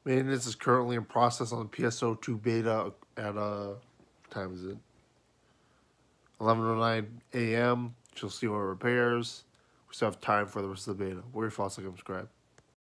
Maintenance is currently in process on the PSO2 beta at time is it? 11:09 a.m. She'll see what repairs. We still have time for the rest of the beta. What are your thoughts? Like and subscribe.